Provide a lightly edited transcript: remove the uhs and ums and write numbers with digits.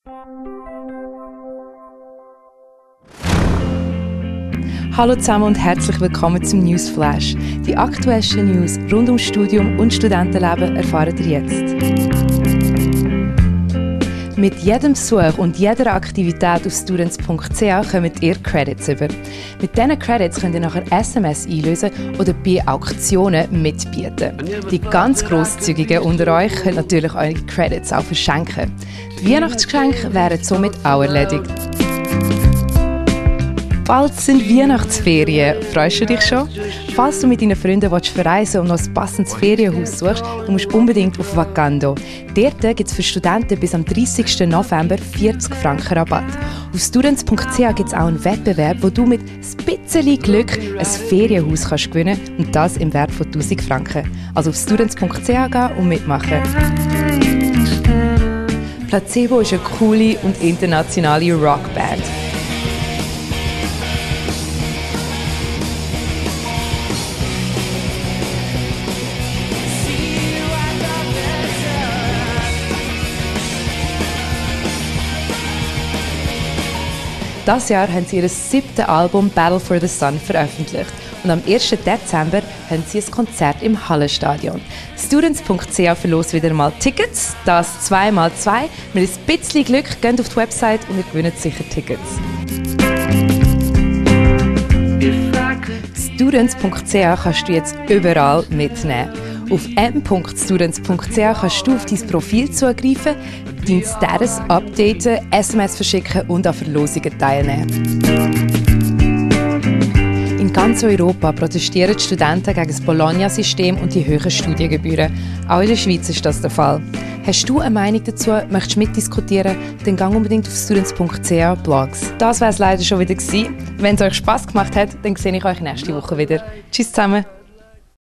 Hallo zusammen und herzlich willkommen zum Newsflash. Die aktuellsten News rund ums Studium und Studentenleben erfahrt ihr jetzt. Mit jedem Besuch und jeder Aktivität auf students.ch kommt ihr Credits über. Mit diesen Credits könnt ihr nachher SMS einlösen oder bei Auktionen mitbieten. Die ganz Grosszügigen unter euch können natürlich eure Credits auch verschenken. Die Weihnachtsgeschenke wären somit auch erledigt. Bald sind Weihnachtsferien. Freust du dich schon? Falls du mit deinen Freunden verreisen und noch ein passendes Ferienhaus suchst, dann musst du unbedingt auf Vacando. Dort gibt es für Studenten bis am 30. November 40 Franken Rabatt. Auf students.ch gibt es auch einen Wettbewerb, wo du mit ein bisschen Glück ein Ferienhaus kannst gewinnen kannst und das im Wert von 1000 Franken. Also auf students.ch gehen und mitmachen. Placebo ist eine coole und internationale Rockband. Dieses Jahr haben sie ihr 7. Album «Battle for the Sun» veröffentlicht und am 1. Dezember haben sie ein Konzert im Hallenstadion. Students.ch verlost wieder mal Tickets, das 2x2. Mit ein bisschen Glück geht auf die Website und ihr gewinnt sicher Tickets. Students.ch kannst du jetzt überall mitnehmen. Auf m.students.ch kannst du auf dein Profil zugreifen, deinen Status updaten, SMS verschicken und an Verlosungen teilnehmen. In ganz Europa protestieren die Studenten gegen das Bologna-System und die hohen Studiengebühren. Auch in der Schweiz ist das der Fall. Hast du eine Meinung dazu, möchtest mitdiskutieren, dann geh unbedingt auf students.ch Blogs. Das war es leider schon wieder gewesen. Wenn es euch Spass gemacht hat, dann sehe ich euch nächste Woche wieder. Tschüss zusammen!